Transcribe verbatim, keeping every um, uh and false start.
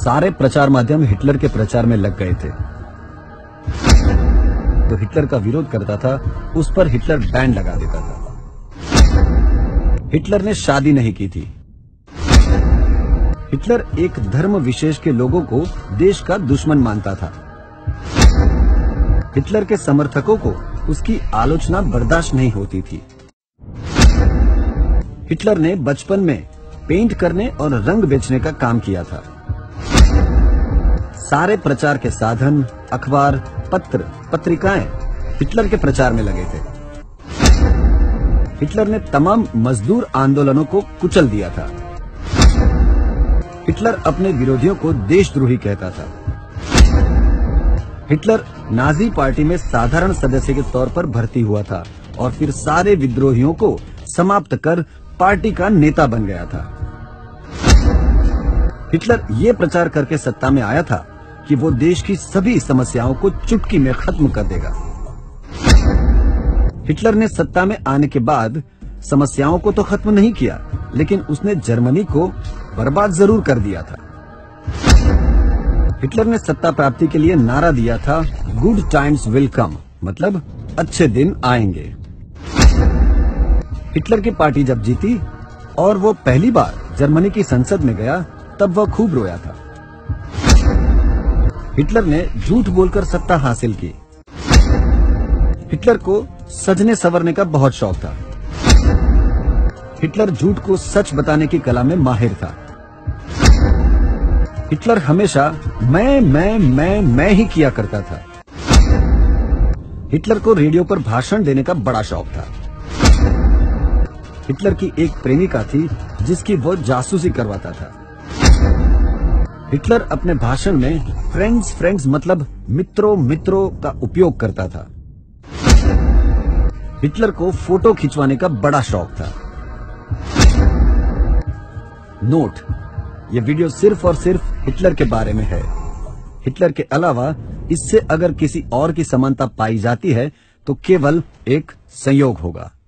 सारे प्रचार माध्यम हिटलर के प्रचार में लग गए थे। तो हिटलर का विरोध करता था उस पर हिटलर बैन लगा देता था। हिटलर ने शादी नहीं की थी। हिटलर एक धर्म विशेष के लोगों को देश का दुश्मन मानता था। हिटलर के समर्थकों को उसकी आलोचना बर्दाश्त नहीं होती थी। हिटलर ने बचपन में पेंट करने और रंग बेचने का काम किया था। सारे प्रचार के साधन, अखबार, पत्र, पत्रिकाएं हिटलर के प्रचार में लगे थे। हिटलर ने तमाम मजदूर आंदोलनों को कुचल दिया था। हिटलर अपने विरोधियों को देशद्रोही कहता था। हिटलर नाजी पार्टी में साधारण सदस्य के तौर पर भर्ती हुआ था और फिर सारे विद्रोहियों को समाप्त कर पार्टी का नेता बन गया था। हिटलर ये प्रचार करके सत्ता में आया था कि वो देश की सभी समस्याओं को चुटकी में खत्म कर देगा। हिटलर ने सत्ता में आने के बाद समस्याओं को तो खत्म नहीं किया, लेकिन उसने जर्मनी को बर्बाद जरूर कर दिया था। हिटलर ने सत्ता प्राप्ति के लिए नारा दिया था, गुड टाइम्स विल कम, मतलब अच्छे दिन आएंगे। हिटलर की पार्टी जब जीती और वो पहली बार जर्मनी की संसद में गया, तब वह खूब रोया था। हिटलर ने झूठ बोलकर सत्ता हासिल की। हिटलर को सजने संवरने का बहुत शौक था। हिटलर झूठ को सच बताने की कला में माहिर था। हिटलर हमेशा मैं मैं मैं मैं ही किया करता था। हिटलर को रेडियो पर भाषण देने का बड़ा शौक था। हिटलर की एक प्रेमिका थी जिसकी वो जासूसी करवाता था। हिटलर अपने भाषण में फ्रेंड्स फ्रेंड्स मतलब मित्रों मित्रों का उपयोग करता था। हिटलर को फोटो खिंचवाने का बड़ा शौक था। नोट, ये वीडियो सिर्फ और सिर्फ हिटलर के बारे में है। हिटलर के अलावा इससे अगर किसी और की समानता पाई जाती है तो केवल एक संयोग होगा।